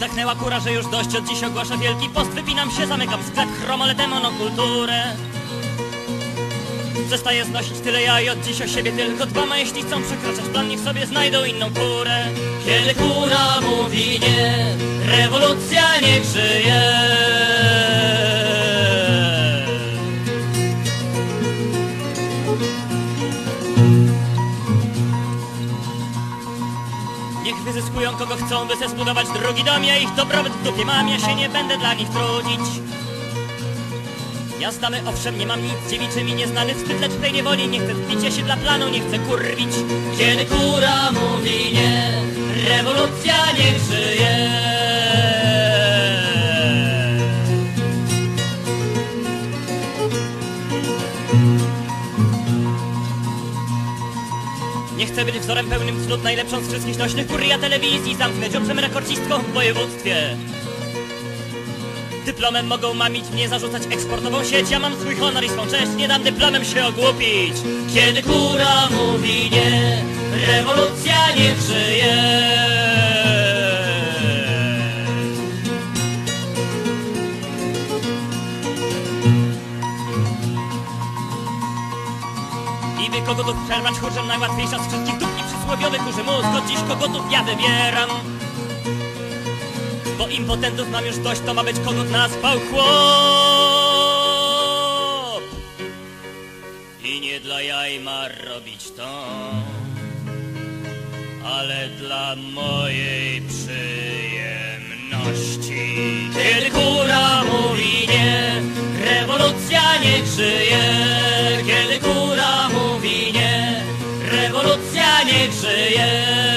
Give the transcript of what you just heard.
Pęknęła kura, że już dość, od dziś ogłoszę wielki post. Wypinam się, zamykam sklep, chromoletę, monokulturę. Przestaję znosić tyle ja i od dziś o siebie tylko dbam. A jeśli chcą przekraczać plan, niech sobie znajdą inną kurę. Kiedy kura mówi nie, rewolucja niech żyje. Niech wyzyskują kogo chcą, by se zbudować drugi dom. Ja ich dobrobyt w dupie mam, ja się nie będę dla nich trudzić. Ja znamy, owszem, nie mam nic dziewiczy mi nieznany wstyd, lecz tej niewoli nie chcę tpić, ja się dla planu nie chcę kurwić. Kiedy kura mówi nie, rewolucja niech żyje. Nie chcę być wzorem pełnym cnót, najlepszą z wszystkich nośnych kur. Ja telewizji zamknę dziobrzem rekordzistką w województwie. Dyplomem mogą mamić mnie, zarzucać eksportową sieć. Ja mam swój honor i swą cześć, nie dam dyplomem się ogłupić. Kiedy kura mówi nie, rewolucja niech żyje. I by kogotów przerwać chórzem, najłatwiejsza z wszystkich dóbr i przysłowiowy kurzy mózg. Od dziś kogotów ja wybieram. Bo impotentów mam już dość, to ma być kogut na spał chłop. I nie dla jaj ma robić to, ale dla mojej przyjemności. Kiedy kura mówi nie, rewolucja niech żyje. Kiedy kura mówi nie, rewolucja niech żyje.